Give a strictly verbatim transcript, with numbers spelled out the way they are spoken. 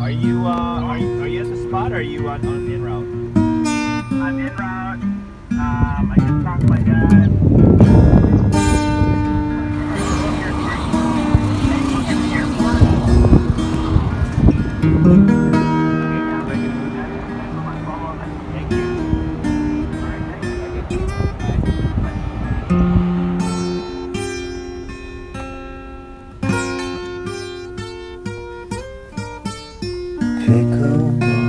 Are you uh, are you are you at the spot or are you on, on en route? I'm en route. Um, I just talked to my dad. Pickleball.